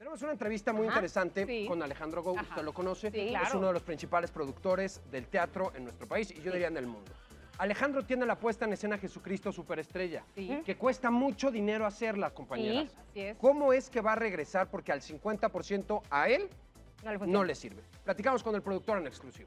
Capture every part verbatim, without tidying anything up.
Tenemos una entrevista muy Ajá, interesante sí. con Alejandro Gou, Ajá. usted lo conoce, Sí, claro. es uno de los principales productores del teatro en nuestro país y yo Sí. diría en el mundo. Alejandro tiene la puesta en escena Jesucristo Superestrella, Sí. que cuesta mucho dinero hacerla, compañeras. Sí, así es. ¿Cómo es que va a regresar? Porque al cincuenta por ciento a él No le no funciona. le sirve. Platicamos con el productor en exclusiva.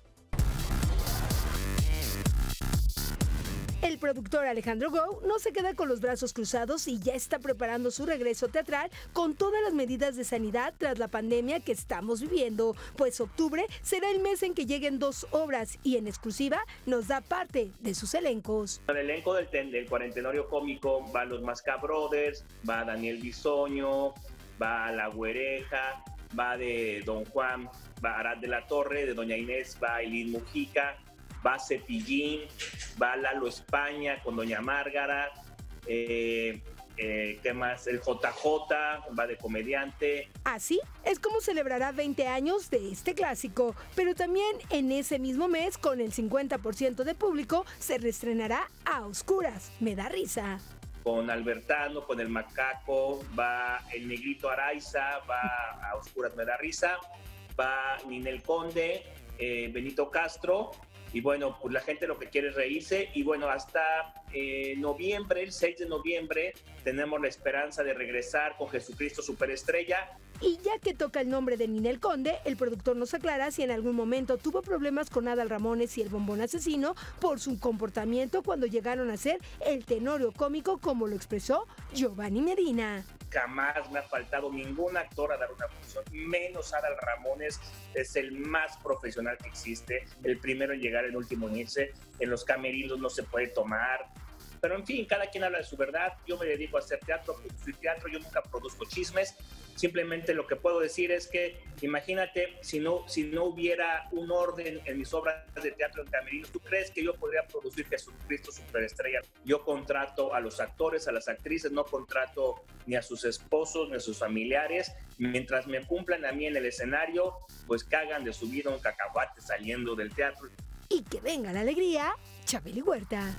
El productor Alejandro Gou no se queda con los brazos cruzados y ya está preparando su regreso teatral con todas las medidas de sanidad tras la pandemia que estamos viviendo, pues octubre será el mes en que lleguen dos obras y en exclusiva nos da parte de sus elencos. En el elenco del, del Cuarentenario Cómico van los Masca Brothers, va Daniel Bisoño, va La Güereja, va de Don Juan, va Arad de la Torre, de Doña Inés va Eileen Mujica, va Cepillín, va Lalo España con Doña Márgara, eh, eh, ¿qué más? El J J va de comediante. Así es como celebrará veinte años de este clásico, pero también en ese mismo mes, con el cincuenta por ciento de público, se reestrenará A Oscuras, Me da risa. Con Albertano, con el Macaco, va el Negrito Araiza, va A Oscuras Me da risa, va Ninel Conde, eh, Benito Castro. Y bueno, pues la gente lo que quiere es reírse. Y bueno, hasta eh, noviembre, el seis de noviembre, tenemos la esperanza de regresar con Jesucristo Superestrella. Y ya que toca el nombre de Ninel Conde, el productor nos aclara si en algún momento tuvo problemas con Adal Ramones y el Bombón Asesino por su comportamiento cuando llegaron a ser el tenorio cómico, como lo expresó Giovanni Medina. Jamás me ha faltado ningún actor a dar una función, menos Adal Ramones. Es el más profesional que existe, el primero en llegar, el último en irse. En los camerinos no se puede tomar. Pero en fin, cada quien habla de su verdad. Yo me dedico a hacer teatro, producir teatro, yo nunca produzco chismes. Simplemente lo que puedo decir es que, imagínate, si no, si no hubiera un orden en mis obras de teatro en camerinos, ¿tú crees que yo podría producir Jesucristo Superestrella? Yo contrato a los actores, a las actrices, no contrato ni a sus esposos, ni a sus familiares. Mientras me cumplan a mí en el escenario, pues cagan de su vida un cacahuate saliendo del teatro. Y que venga la alegría, Chabeli Huerta.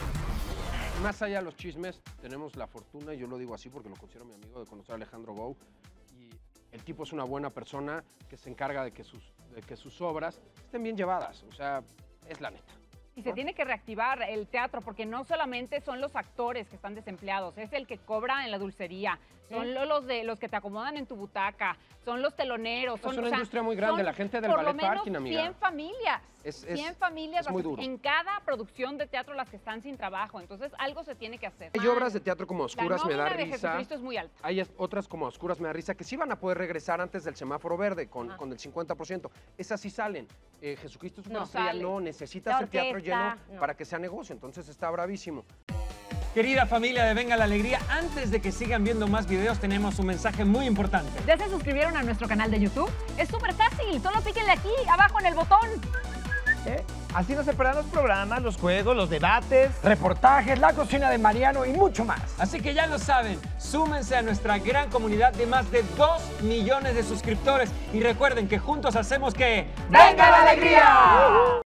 Más allá de los chismes, tenemos la fortuna, y yo lo digo así porque lo considero mi amigo, de conocer a Alejandro Gou. Y el tipo es una buena persona que se encarga de que sus, de que sus obras estén bien llevadas. O sea, es la neta. Y se tiene que reactivar el teatro, porque no solamente son los actores que están desempleados, es el que cobra en la dulcería, son ¿Eh? los de los que te acomodan en tu butaca, son los teloneros. Son, Es una o sea, industria muy grande, son la gente del por lo ballet menos parking, amiga. cien familias. Es- es- cien familias es muy duro. en cada producción de teatro las que están sin trabajo. Entonces, algo se tiene que hacer. Hay obras de teatro como Oscuras La Me da nómina de risa. Jesucristo es muy alta. Hay es- otras como Oscuras Me da risa que sí van a poder regresar antes del semáforo verde con, Ah. con el cincuenta por ciento. Esas sí salen. Eh, Jesucristo No Superestrella sale. no, necesitas La el teatro orquesta, lleno no. para que sea negocio. Entonces está bravísimo. Querida familia de Venga la Alegría, antes de que sigan viendo más videos, tenemos un mensaje muy importante. ¿Ya se suscribieron a nuestro canal de YouTube? Es súper fácil, solo píquenle aquí, abajo en el botón. ¿Eh? Así no se perderán los programas, los juegos, los debates. Reportajes, la cocina de Mariano y mucho más. Así que ya lo saben, súmense a nuestra gran comunidad de más de dos millones de suscriptores y recuerden que juntos hacemos que... ¡Venga la alegría!